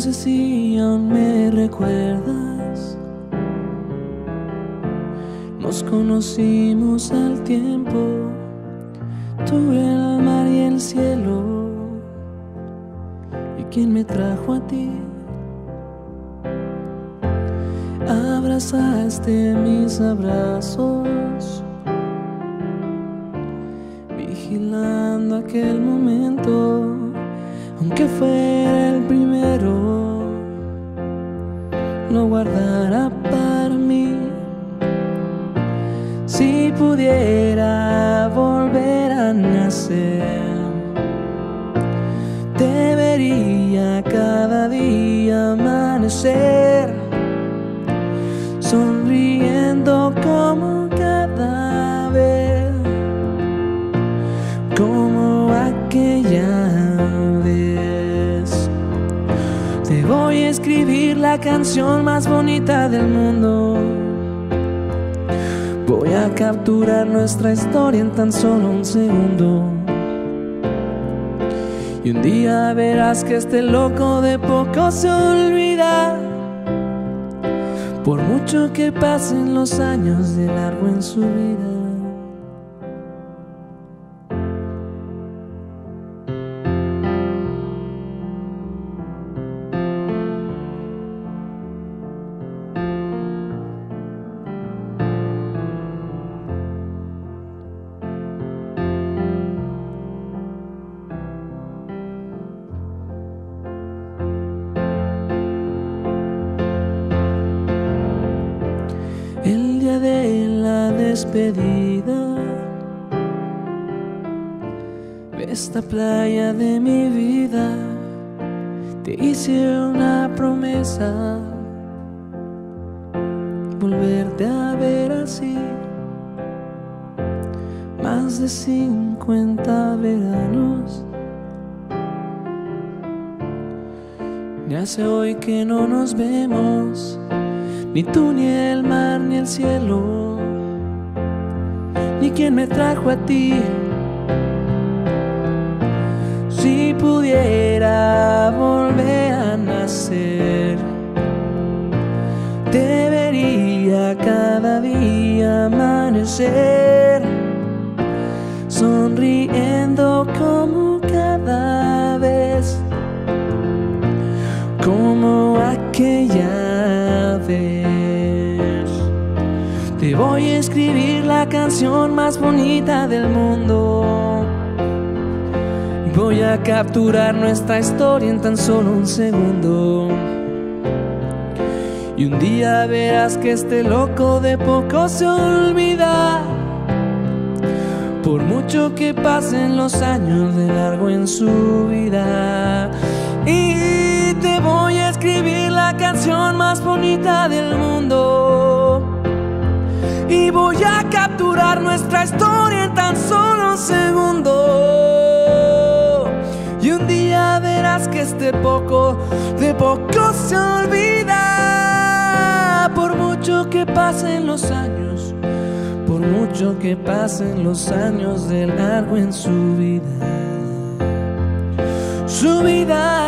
sé si aún me recuerdas. Nos conocimos al tiempo, tú el mar y el cielo. ¿Y quién me trajo a ti? Abrazaste mis abrazos, vigilando aquel momento, aunque fuera el primero, lo guardará para mí. Si pudiera volver a nacer, te vería cada día amanecer, sonriendo como cada vez, como aquella vez. Te voy a escribir la canción más bonita del mundo. Voy a capturar nuestra historia en tan solo un segundo. Y un día verás que este loco de poco se olvida, por mucho que pasen los años de largo en su vida. El día de la despedida de esta playa de mi vida, te hice una promesa, volverte a ver así. Más de 50 veranos, ni hace hoy que no nos vemos, ni tú, ni el mar, ni el cielo, ni quien me trajo a ti. Si pudiera volver a nacer, te vería cada día amanecer, sonriendo como cada vez, como aquella vez. Te voy a escribir la canción más bonita del mundo. Voy a capturar nuestra historia en tan solo un segundo. Y un día verás que este loco de poco se olvida, por mucho que pasen los años de largo en su vida. Y te voy a escribir la canción más bonita del mundo. Y voy a capturar nuestra historia en tan solo un segundo. Y un día verás que de poco se olvida, por mucho que pasen los años, por mucho que pasen los años de largo en su vida. Su vida.